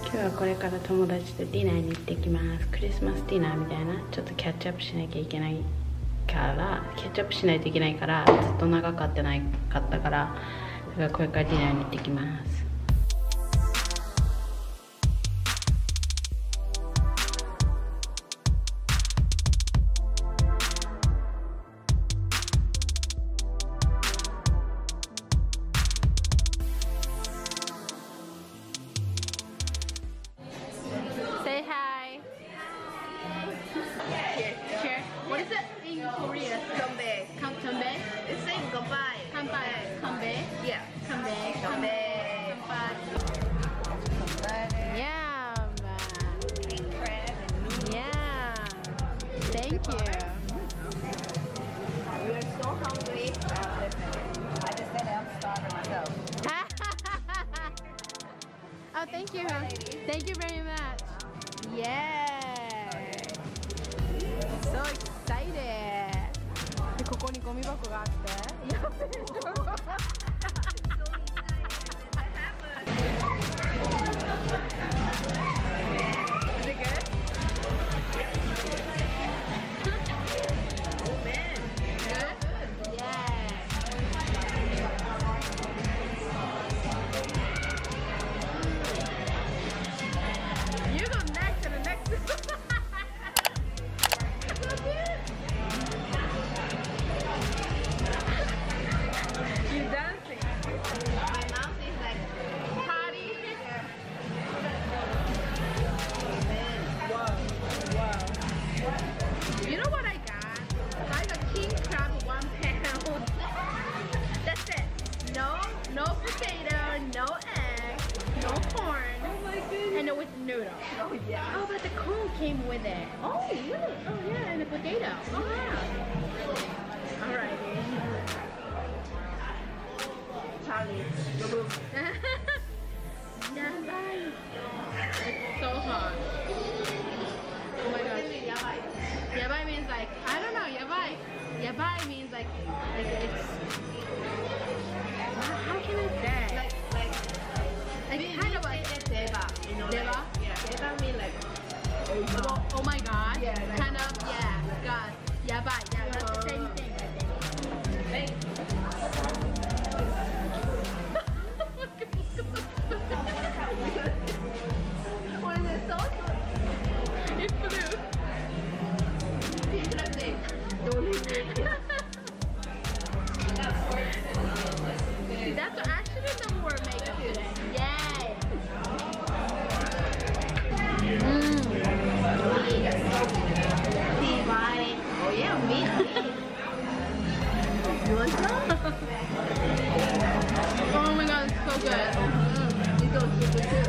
今日はこれから友達とディナーに行ってきます。クリスマスディナーみたいな、ちょっとキャッチアップしなきゃいけないからずっと長かったから、だからこれからディナーに行ってきます。Say hi. Cheers. What is it in Korea? Kanbei. Kanbei? It's saying goodbye. Kanbei. Kanbei. Yeah. Kanbei. Kanbei. Yum. King crab. Yum. Thank you. We are so hungry. I just said I'm starving myself. Oh, thank you. Thank you very much. Yay. So excited. ここにゴミ箱があって。やべえ。Oh, yeah. Oh, but the cone came with it. Oh, really? Oh, yeah, and the potato. Oh, yeah. Alrighty. Charlie. Yabai. It's so hot. Oh my gosh. Yabai means like, I don't know, yabai. Yabai means like it's, how can I say? Like kind of like Deva. You know, Deva? Yeah. Deva means like, oh my god. Yeah, like, kind of, yeah, god. Yabai, yeah, that's the same thing, I think. what is it sauce? It's blue. That's actually the word makeup today. Yay! Oh yeah, me. You want some? Oh my god, it's so good. It's so super good.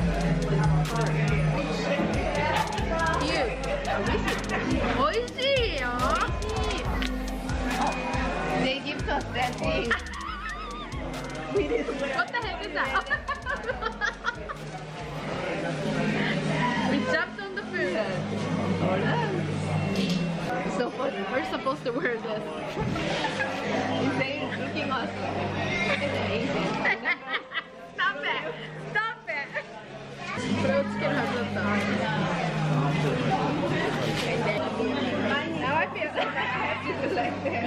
Cute. Oishii! They give us that thing. We didn't wear. What the heck is that? We jumped on the food. So funny. We're supposed to wear this. He's saying, looking us. It's amazing. Stop it! Stop it! これをつけるはずだった。 Now I feel like I have to do like that.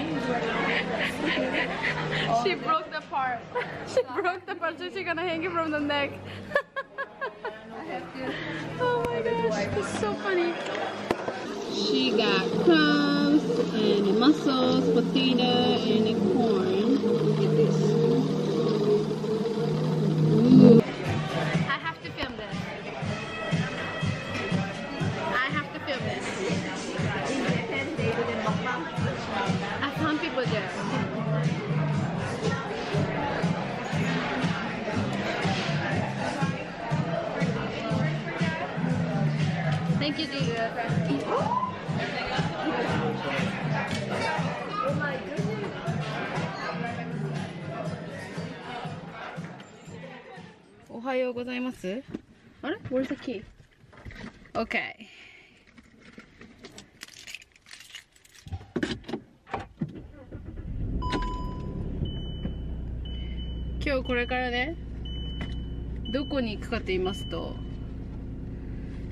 She broke the part. She broke the part, so she's gonna hang it from the neck. I have to. Oh my gosh, it's so funny. She got crabs and mussels, potato, and corn. Look at this. Ooh. I have to film this. I have to film this. In Japan, they do the mukbang. I found people there. Thank you, Diga. Oh my goodness. おはようございます。あれ Where's the key? Okay. 今日これからね、どこに行くかと言いますと、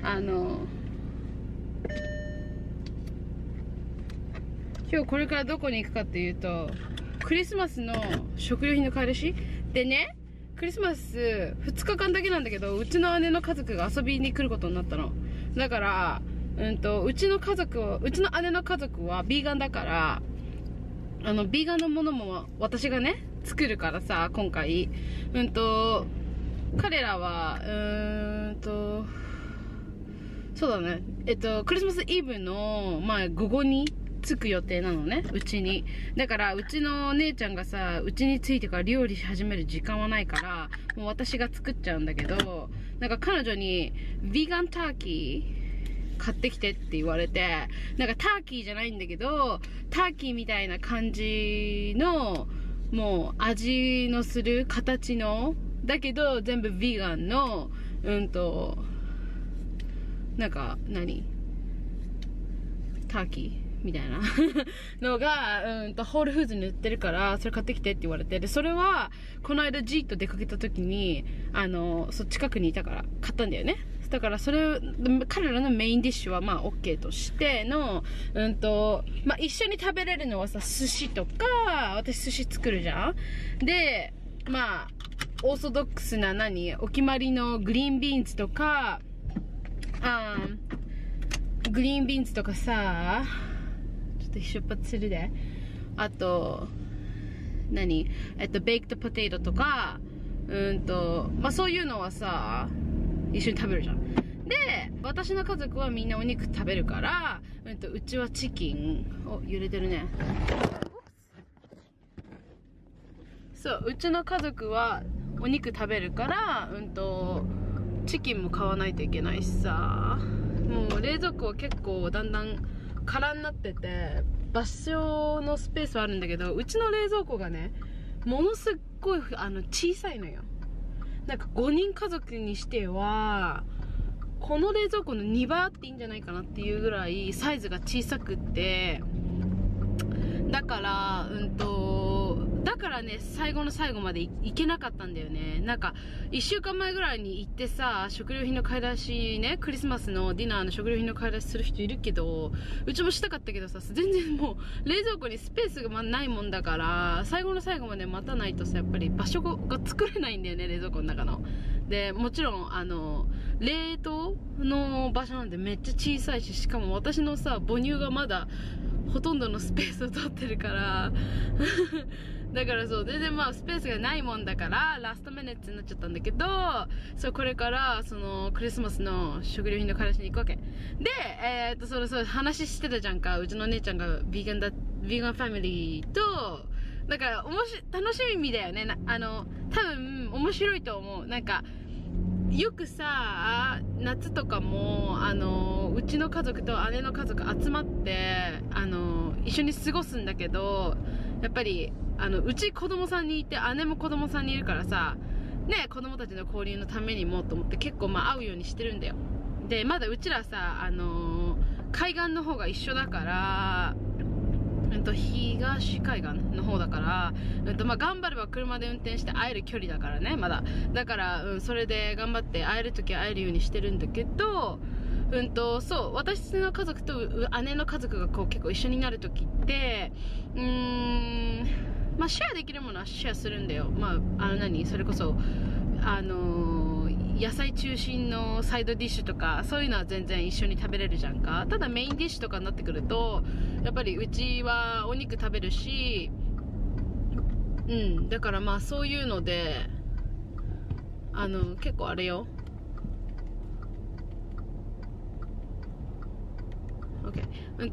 今日これからどこに行くかっていうと、クリスマスの食料品の買い出しでね、クリスマス2日間だけなんだけど、うちの姉の家族が遊びに来ることになったの。だから、うちの姉の家族はビーガンだから、ビーガンのものも私がね、作るからさ、今回。彼らは、そうだね。クリスマスイブの、午後に着く予定なのね、うちに。だから、うちの姉ちゃんがさ、うちに着いてから料理し始める時間はないから、もう私が作っちゃうんだけど、なんか彼女に、ビーガンターキー買ってきてって言われて、なんかターキーじゃないんだけど、ターキーみたいな感じの、もう味のする形の、だけど全部ビーガンの、なんか、ターキーみたいなのが、ホールフーズに売ってるから、それ買ってきてって言われて、で、それは、この間 G と出かけた時に、近くにいたから買ったんだよね。だからそれ、彼らのメインディッシュはOKとしての、一緒に食べれるのはさ、寿司とか、私寿司作るじゃん？で、オーソドックスなお決まりのグリーンビーンズとか、グリーンビーンズとかさ、ちょっと出発するで。あと、ベイクトポテトとか、そういうのはさ、一緒に食べるじゃん。で、私の家族はみんなお肉食べるから、うちはチキン、揺れてるね。そう、うちの家族はお肉食べるから、チキンも買わないといけないしさ、もう冷蔵庫は結構だんだん空になってて、場所のスペースはあるんだけど、うちの冷蔵庫がね、ものすっごい小さいのよ。なんか5人家族にしては、この冷蔵庫の2倍あっていいんじゃないかなっていうぐらいサイズが小さくって、だからね、最後の最後まで行けなかったんだよね。なんか、1週間前ぐらいに行ってさ、食料品の買い出しね、クリスマスのディナーの食料品の買い出しする人いるけど、うちもしたかったけどさ、全然もう、冷蔵庫にスペースがないもんだから、最後の最後まで待たないとさ、やっぱり場所が作れないんだよね、冷蔵庫の中の。で、もちろん、冷凍の場所なんでめっちゃ小さいし、しかも私のさ、母乳がまだ、ほとんどのスペースを取ってるからだからそう、全然スペースがないもんだから、ラストミニッツになっちゃったんだけど、そう、これから、クリスマスの食料品の買い出しに行くわけ。で、そう、話してたじゃんか。うちの姉ちゃんがビーガンファミリーと、だから、楽しみだよね。多分、面白いと思う。なんか、よくさ、夏とかも、うちの家族と姉の家族集まって、一緒に過ごすんだけど、やっぱり、うち子供さんにいて、姉も子供さんにいるからさ、ね、子供たちの交流のためにもと思って結構会うようにしてるんだよ。で、まだうちらさ、海岸の方が一緒だから、東海岸の方だから、頑張れば車で運転して会える距離だからね、まだ。だから、それで頑張って会えるときは会えるようにしてるんだけど、そう、私の家族と姉の家族が結構一緒になるときって、シェアできるものはシェアするんだよ。それこそ、野菜中心のサイドディッシュとか、そういうのは全然一緒に食べれるじゃんか。ただメインディッシュとかになってくると、やっぱりうちはお肉食べるし、だからそういうので、結構あれよ。OK。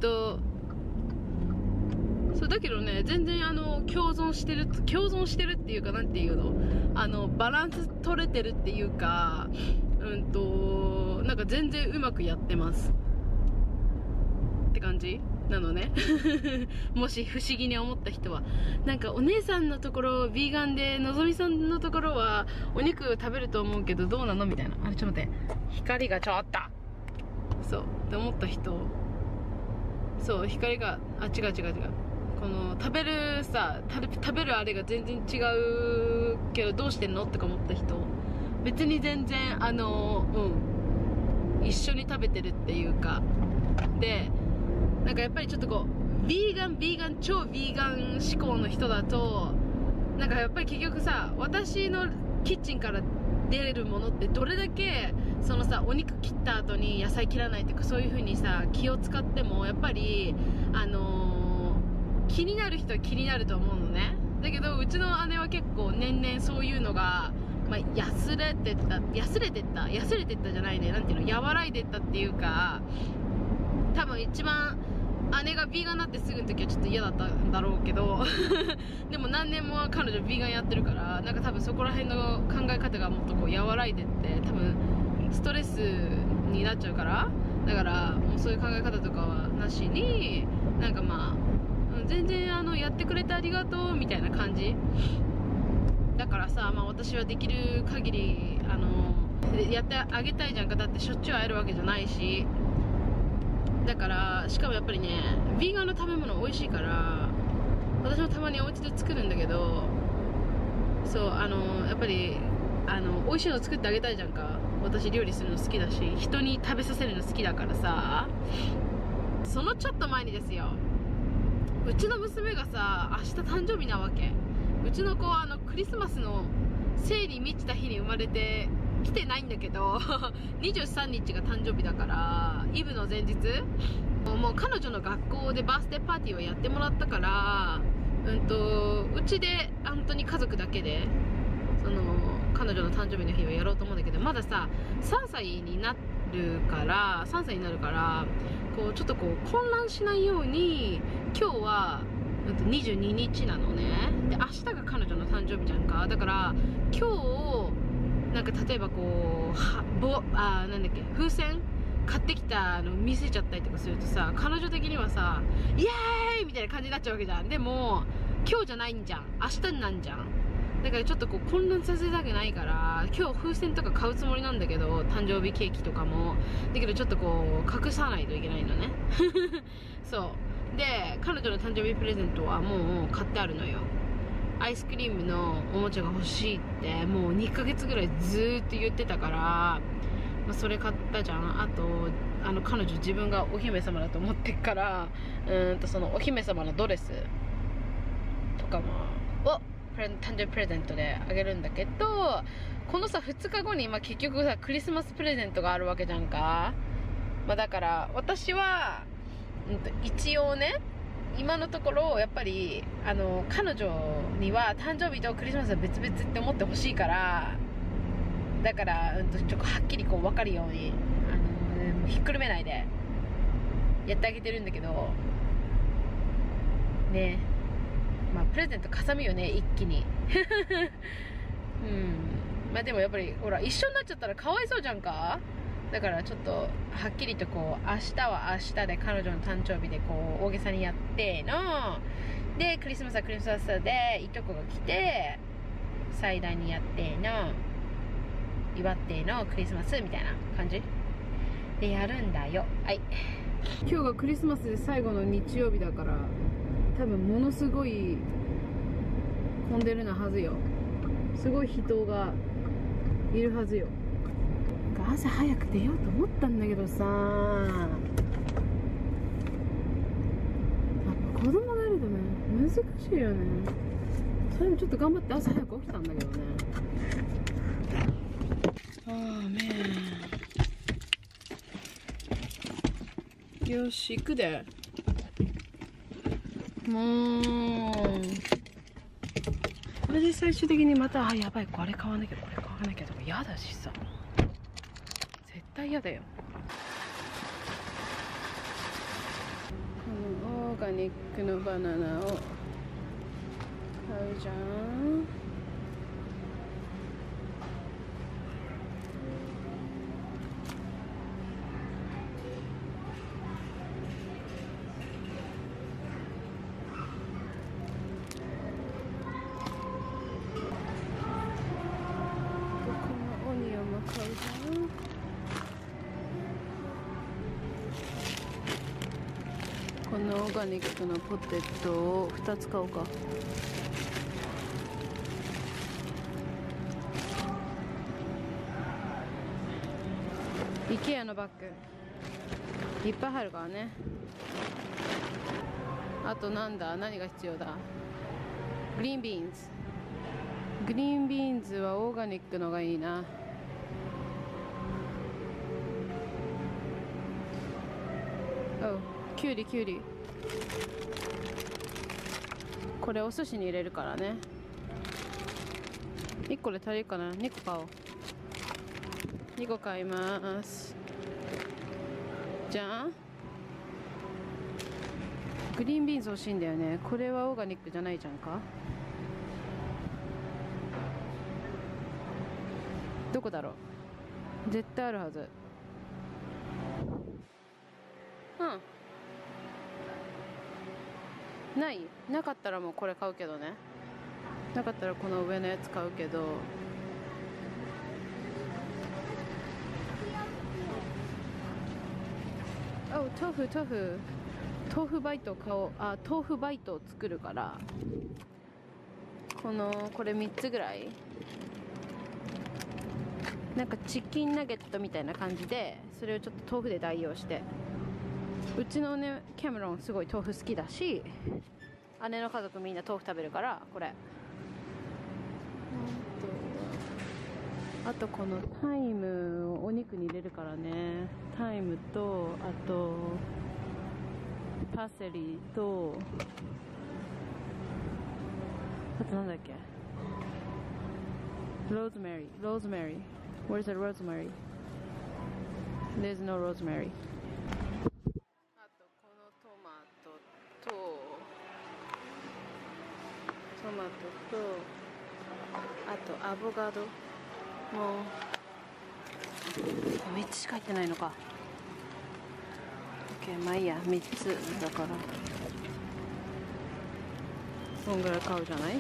そうだけどね、全然共存してるっていうか、なんていうの、バランス取れてるっていうか、なんか全然うまくやってますって感じなのねもし不思議に思った人は、なんかお姉さんのところビーガンで、のぞみさんのところはお肉食べると思うけどどうなのみたいな、ちょっと待って、光がちょっとそうって思った人、そう、光が違うこの食べるあれが全然違うけどどうしてんのとか思った人、別に全然一一緒に食べてるっていうか。でなんかやっぱりちょっとこうビーガン超ビーガン志向の人だとなんかやっぱり結局さ、私のキッチンから出るものってどれだけそのさ、お肉切った後に野菜切らないとかそういう風にさ気を使ってもやっぱり気になる人は気になると思うのね。だけどうちの姉は結構年々そういうのが、まあ、痩せれてったじゃないね、なんていうの、和らいでったっていうか、多分一番姉がビーガンになってすぐの時はちょっと嫌だったんだろうけどでも何年も彼女ビーガンやってるから、なんか多分そこら辺の考え方がもっとこう和らいでって、多分ストレスになっちゃうから、だからもうそういう考え方とかはなしに、なんかまあ全然やってくれてありがとうみたいな感じだからさ、まあ私はできる限りやってあげたいじゃんか。だってしょっちゅう会えるわけじゃないし、だからしかもやっぱりね、ビーガンの食べ物美味しいから、私もたまにお家で作るんだけど、そうやっぱり美味しいの作ってあげたいじゃんか。私料理するの好きだし、人に食べさせるの好きだからさ。そのちょっと前にですよ、うちの娘がさ、明日誕生日なわけ。うちの子はクリスマスの生に満ちた日に生まれて来てないんだけど23日が誕生日だから、イブの前日もう彼女の学校でバースデーパーティーをやってもらったから、うちで本当に家族だけで彼女の誕生日の日をやろうと思うんだけど、まださ3歳になるからこうちょっとこう混乱しないように、今日は22日なのね。で明日が彼女の誕生日じゃんか。だから今日なんか例えばこうなんだっけ、風船買ってきたの見せちゃったりとかするとさ、彼女的にはさイエーイみたいな感じになっちゃうわけじゃん。でも今日じゃないんじゃん、明日になんじゃん。だからちょっとこう混乱させたくないから、今日風船とか買うつもりなんだけど、誕生日ケーキとかもだけどちょっとこう隠さないといけないのねそうで、彼女の誕生日プレゼントはもう買ってあるのよ。アイスクリームのおもちゃが欲しいってもう2ヶ月ぐらいずーっと言ってたから、まあ、それ買ったじゃん。あと彼女自分がお姫様だと思ってっから、そのお姫様のドレスとかも誕生日プレゼントであげるんだけど、このさ2日後に、まあ、結局さクリスマスプレゼントがあるわけじゃんか。まあ、だから私は、一応ね、今のところやっぱり彼女には誕生日とクリスマスは別々って思ってほしいから、だからちょっとはっきりこう分かるようにひっくるめないでやってあげてるんだけどね。まあプレゼントかさみよね、一気にまあでもやっぱりほら一緒になっちゃったらかわいそうじゃんか。だからちょっとはっきりとこう明日は明日で彼女の誕生日でこう大げさにやってので、クリスマスはクリスマスでいとこが来て最大にやっての祝ってのクリスマスみたいな感じでやるんだよ。はい、今日がクリスマスで最後の日曜日だから、多分ものすごい混んでるなはずよ。すごい人がいるはずよ。朝早く出ようと思ったんだけどさ、やっぱ子供がいるとね難しいよね。それもちょっと頑張って朝早く起きたんだけどね。よし行くで。もうこれで最終的にまたやばい、これ買わなきゃとか嫌だしさ、絶対嫌だよ。このオーガニックのバナナを買うじゃん。オニオンも買うじゃん。このオーガニックのポテトを2つ買おうか。 IKEA のバッグいっぱい入るからね。あと何が必要だ。グリーンビーンズ。グリーンビーンズはオーガニックのがいいな。キュウリ。これお寿司に入れるからね。1個で足りるかな。2個買おう。2個買います。じゃん。グリーンビーンズ欲しいんだよね。これはオーガニックじゃないじゃんか。どこだろう。絶対あるはず。なかったらもうこれ買うけどね。なかったらこの上のやつ買うけど。豆腐バイト買おう。豆腐バイトを作るから、これ3つぐらい、なんかチキンナゲットみたいな感じで、それをちょっと豆腐で代用して。うちのねキャメロンすごい豆腐好きだし、姉の家族みんな豆腐食べるから、これ。あとこのタイムをお肉に入れるからね。タイムと、あとパセリと、あとなんだっけ、ローズメリー。 Where's the rosemary? There's no rosemary. あとこのトマトと、あとアボカドもう3つしか入ってないのか。 OK、 まあいいや、3つだからそんぐらい買うじゃない。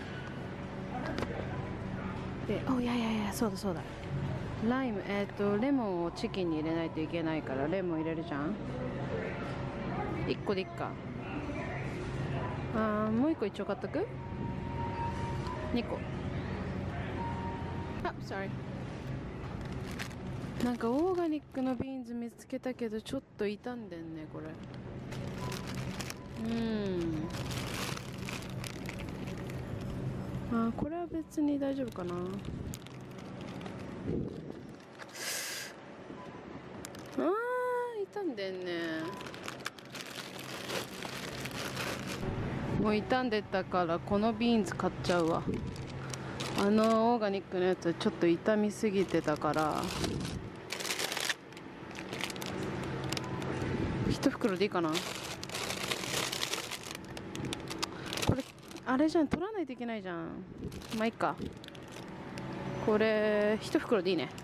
で、いやそうだ、ライム、レモンをチキンに入れないといけないから、レモン入れるじゃん。1個でいっか。もう1個一応買っとく。2個。sorry。なんかオーガニックのビーンズ見つけたけど、ちょっと傷んでんねこれ。これは別に大丈夫かな。傷んでんね。もう傷んでたからこのビーンズ買っちゃうわ。オーガニックのやつちょっと傷みすぎてたから、1袋でいいかな。これあれじゃん、取らないといけないじゃん。まあいいか。これ1袋でいいね。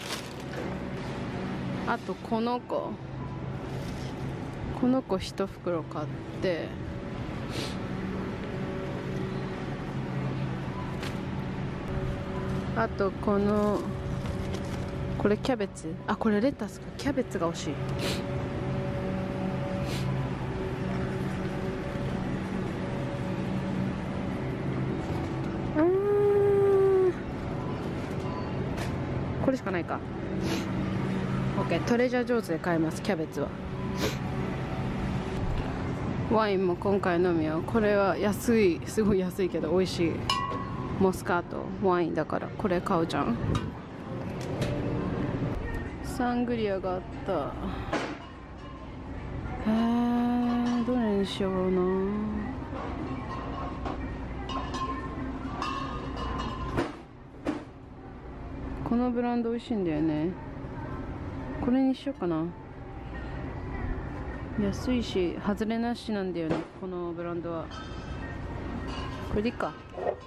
あとこの子1袋買って、あとこれキャベツ、これレタスか。キャベツが欲しい。これしかないか。 OK、 トレジャー上手で買えます。キャベツは。ワインも今回飲みよう。これは安い、すごい安いけど美味しいモスカートワインだから、これ買うじゃん。サングリアがあった。どれにしような。このブランド美味しいんだよね。これにしようかな。安いし外れなしなんだよね、このブランドは。これでいいか。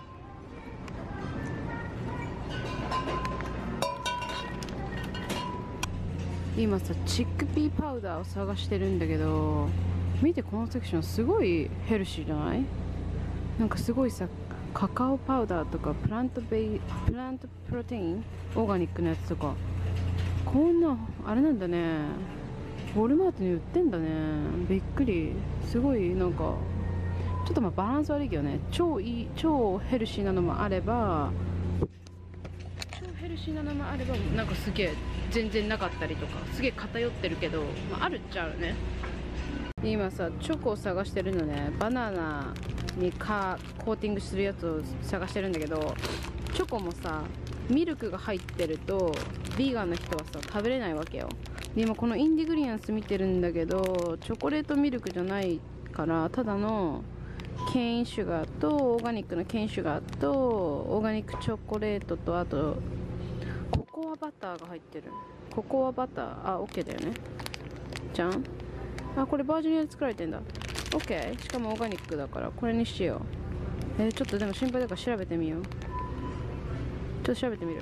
今さ、チックピーパウダーを探してるんだけど、見てこのセクションすごいヘルシーじゃない？なんかすごいさ、カカオパウダーとかプラントプロテイン、オーガニックのやつとか、こんなあれなんだね。ウォルマートに売ってんだね。びっくり。すごいなんかちょっとバランス悪いけどね。超ヘルシーなのもあれば、なんかすげえ全然なかったりとか、すげえ偏ってるけど、まあ、あるっちゃあるね。今さチョコを探してるのね。バナナにコーティングするやつを探してるんだけど、チョコもさミルクが入ってるとビーガンの人はさ食べれないわけよ。で今このインディグリアンス見てるんだけど、チョコレートミルクじゃないから、ただのケインシュガーとオーガニックのケインシュガーとオーガニックチョコレートと、あとココアバターが入ってる。ココアバター、あ、 OK だよね。じゃん。あ、これバージニアで作られてんだ。 OK。 しかもオーガニックだからこれにしよう。ちょっとでも心配だから調べてみよう。ちょっと調べてみる。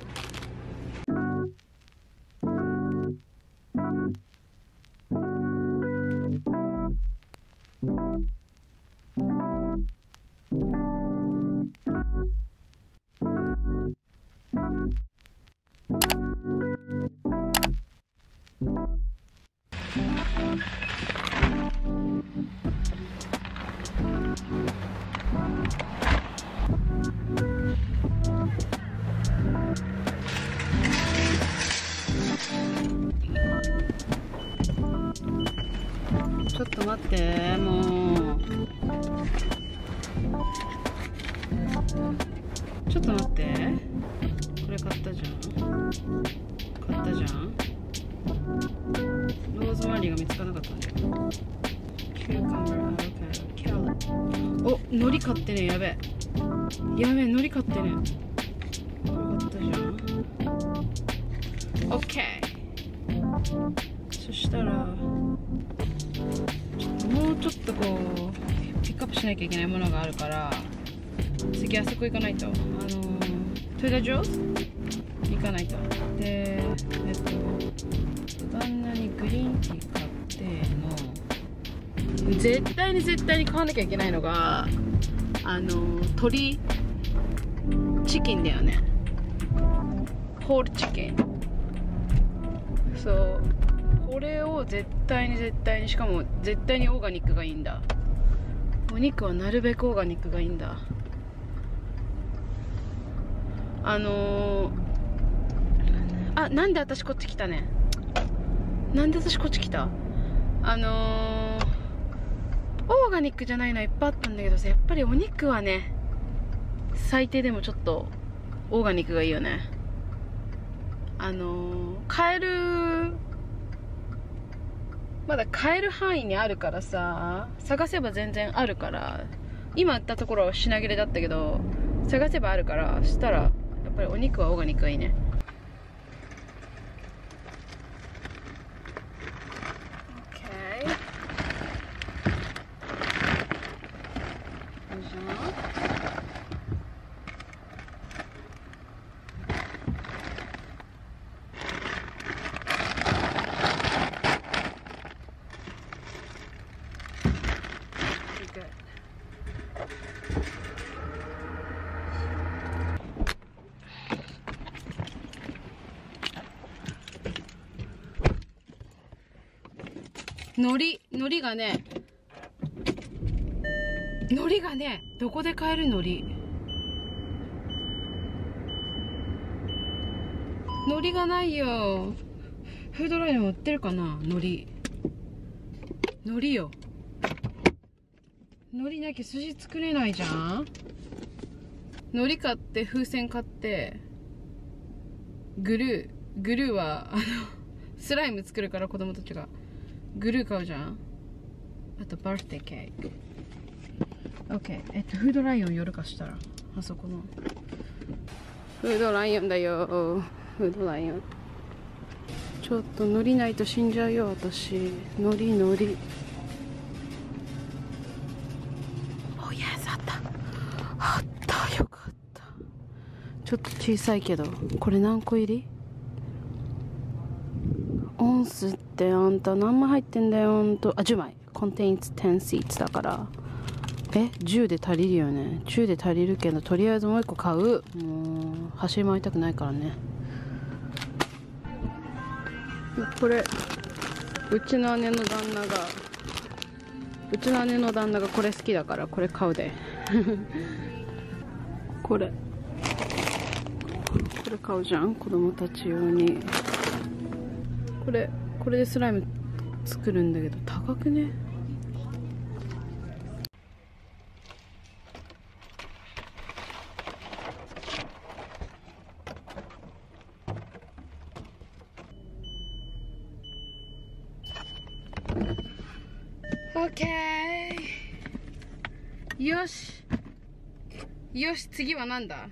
ちょっと待って、もうちょっと待って、これ買ったじゃん、ローズマリーが見つからなかったんだよ。お、海苔買ってね。やべえ、海苔買ってね。これ買ったじゃん。 OK。 そしたらもうちょっとこうピックアップしなきゃいけないものがあるから、次あそこ行かないと、トゥーダージョーズ行かないと。で旦那にグリーンティー買っての、絶対に買わなきゃいけないのが鶏チキンだよね。ホールチキン。そう、これを絶対に、しかも絶対にオーガニックがいいんだ。お肉はなるべくオーガニックがいいんだ。なんで私こっち来たね。なんで私こっち来た。オーガニックじゃないのいっぱいあったんだけどさ、やっぱりお肉はね、最低でもちょっとオーガニックがいいよね。まだ買える範囲にあるからさ、探せば全然あるから、今売ったところは品切れだったけど、探せばあるから、したらやっぱりお肉はオーガニックがいいね。海苔がね、どこで買える海苔がないよ。フードラインも売ってるかな。海苔よ。海苔なきゃ寿司作れないじゃん。海苔買って、風船買って、グルーはスライム作るから、子供たちがグルー買うじゃん。あとバースデーケーキ。 OK。フードライオン寄るかしたら、あそこのフードライオンだよ。フードライオン。ちょっと海苔ないと死んじゃうよ私。海苔お、イエス、あった、よかった。ちょっと小さいけど、これ何個入り？オンスってあんた何枚入ってんだよ。10枚。contains 10 seats だから、10で足りるよね。10で足りるけど、とりあえずもう1個買う。もう走り回りたくないからね。これうちの姉の旦那がこれ好きだから、これ買うでこれ買うじゃん、子供たち用に。 これでスライム作るんだけど高くね。オッケー。よし次はなんだ。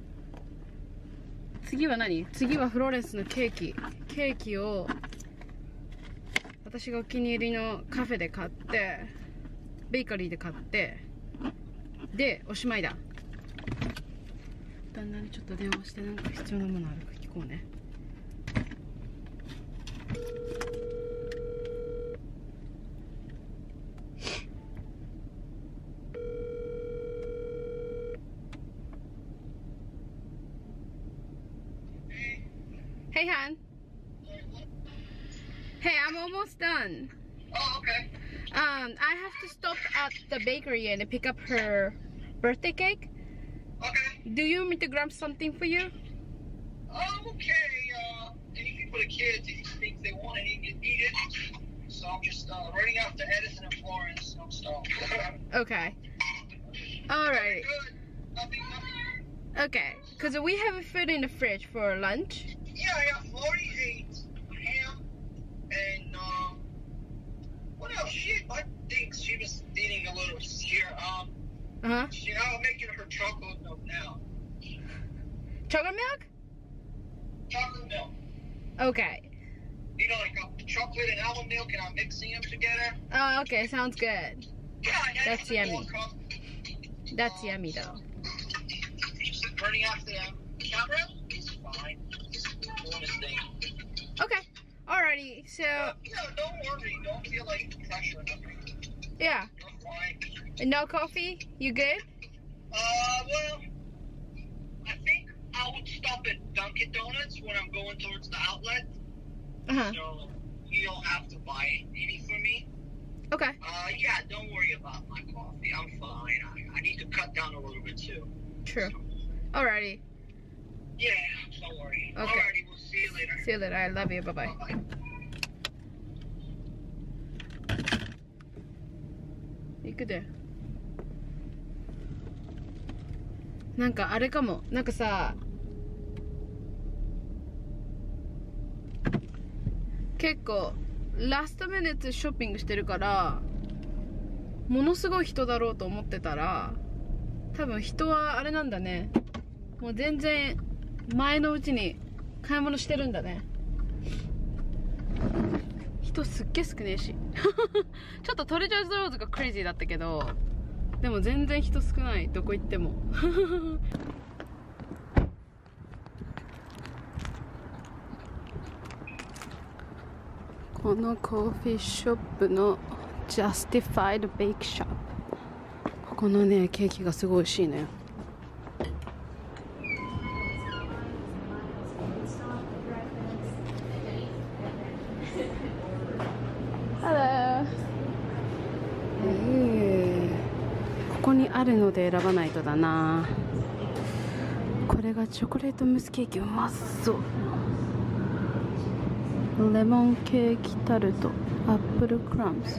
次は何？次はフローレンスのケーキを私がお気に入りのカフェで買って、ベーカリーで買って、でおしまいだ。旦那にちょっと電話して、なんか必要なものあるか聞こうね。Hey, hon. Hey, I'm almost done. Oh, okay. I have to stop at the bakery and pick up her birthday cake. Okay. Do you want me to grab something for you? Okay. Anything for the kids, things they want and eat it. So I'm just running out to Edison and Florence. So. Okay. Alright. Good. Nothing. Okay. Because we have food in the fridge for lunch. Yeah, I got 48 ham and what else? I think she was eating a little here. Uh-huh. She's now making her chocolate milk now. Chocolate milk? Chocolate milk. Okay. You know, like chocolate and almond milk, and I'm mixing them together. Oh, okay. Sounds good. Yeah, That's yummy. That's yummy though. Just running after the camera. It's fine. Doing his thing. Okay. Alrighty. So, Yeah, don't worry. Don't feel like pressure or nothing. yeah. You're fine. No coffee? You good? Well, I think I would stop at Dunkin' Donuts when I'm going towards the outlet. Uh-huh. So you don't have to buy any for me. Okay. Yeah, don't worry about my coffee. I'm fine. I need to cut down a little bit too. True. Alrighty. Yeah, don't worry. Okay. Alrighty, we'll see you later. See you later. I love you. Bye-bye. Bye-bye. 行くで。なんかあれかも。なんかさ、結構ラストミニットショッピングしてるから、ものすごい人だろうと思ってたら、多分人はあれなんだね。もう全然前のうちに買い物してるんだね。人すっげえ少ねえし。ちょっとトレジャーズローズがクレイジーだったけど、でも全然人少ない。どこ行っても。このコーヒーショップの Justified Bake Shop。ここのね、ケーキがすごい美味しいね。Hello。ここにあるので選ばないとだな。これがチョコレートムースケーキ、うまそう。レモンケーキタルト、アップルクラムズ。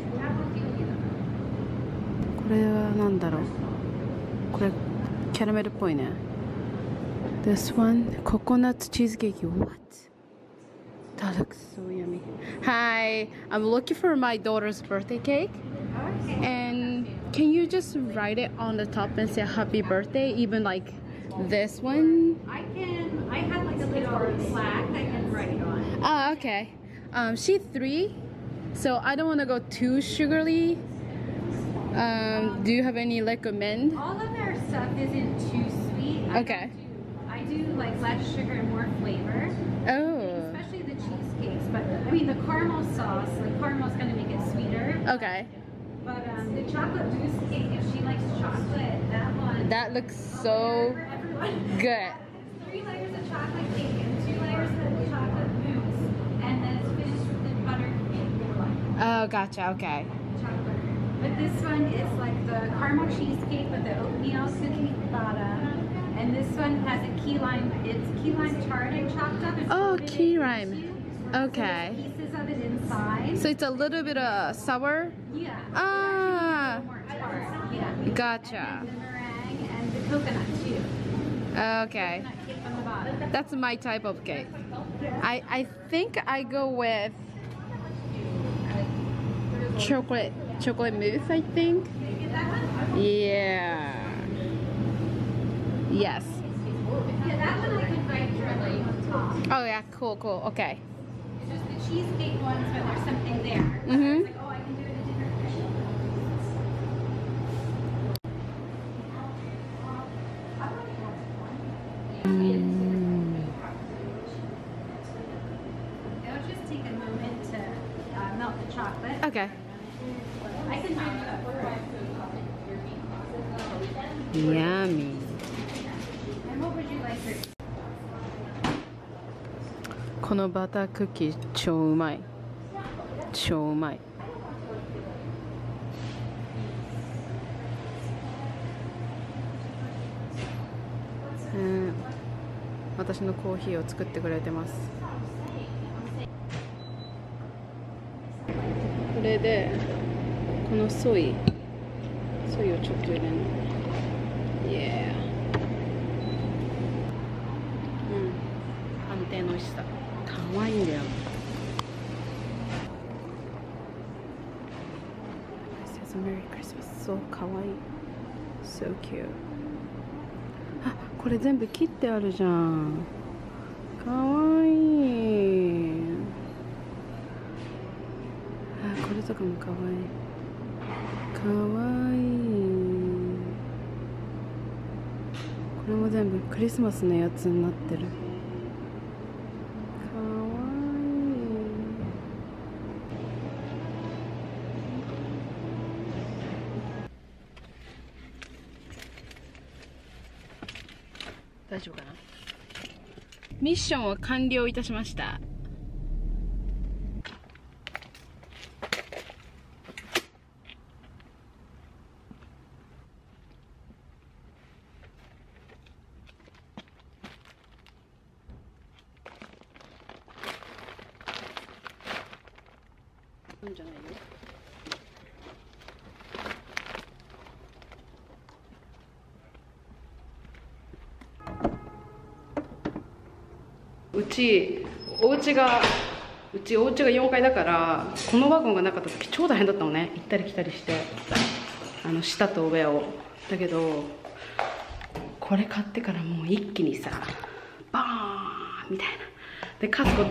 これはなんだろう。これキャラメルっぽいね。This one, ココナッツチーズケーキ。What? That looks so yummy. Hi, I'm looking for my daughter's birthday cake. And can you just write it on the top and say happy birthday, even like this one? I can. I have like a little plaque I can write it on. Oh, okay. She's 3, so I don't want to go too sugary. Do you have any recommend? All of their stuff isn't too sweet. Okay. I do like less sugar and more flavor. Oh. Especially the cheesecakes. But I mean the caramel sauce, like caramel's gonna make it sweeter. Okay. But the chocolate mousse cake, if she likes chocolate, that one. That looks so for everyone. good. It's 3 layers of chocolate cake and 2 layers of chocolate mousse, and then it's finished with the buttercream. Oh, gotcha. Okay. Chocolate. But this one is like the caramel cheesecake with the oatmeal cookie bottom. And this one has a key lime. It's key lime tart and chopped up. It's Oh, coated key in lime. tissue. Okay. Pieces of it inside. So it's a little bit sour? Yeah. Ah, More tart. Yeah. gotcha. And the meringue and the coconut too. Okay. Coconut cake on the bottom. That's my type of cake. I think I go with chocolate mousse, I think. Did you get that one? Yeah. Yes. Yeah, that one I can write directly on top. Oh yeah, cool. Okay. It's just the cheesecake ones where there's something there. Mhm. It's like, oh, I can do it a different way. It'll just take a moment to melt the chocolate. Okay. I can do it. Yummy. And what would you like for? このバタークッキー超うまい。超うまい。私のコーヒーを作ってくれてます。これでこのソイをちょっと入れるの。Yeah。安定の美味しさ。可愛いんだよ。It says Merry Christmas。そう可愛い。So cute。あ、これ全部切ってあるじゃん。可愛い。あ、これとかも可愛い。可愛い。これも全部クリスマスのやつになってる。大丈夫かな。ミッションを完了いたしました。なんじゃないよ。うちお家が4階だから、このワゴンがなかった時超大変だったのね。行ったり来たりして、下と上を。だけどこれ買ってからもう一気にさ、バーンみたいな。でカスコ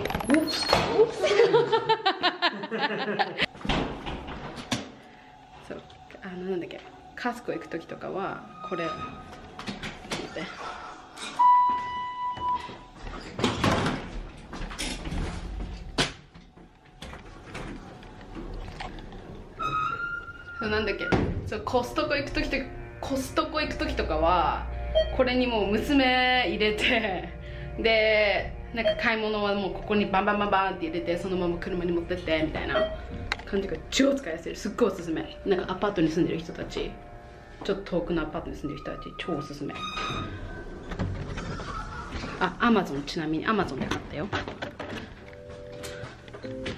そう、なんだっけ、カスコ行く時とかはこれ待って、なんだっけ、そうコストコ行く時とかはこれにもう娘入れて、でなんか買い物はもうここにバンバンバンバンって入れて、そのまま車に持ってってみたいな感じが超使いやすい。すっごいおすすめ。なんかアパートに住んでる人たち、ちょっと遠くのアパートに住んでる人たち超おすすめ。あ、アマゾン、ちなみにアマゾンで買ったよ。